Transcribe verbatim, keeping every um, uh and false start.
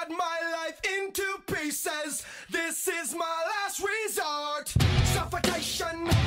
cut my life into pieces. This is my last resort. Suffocation.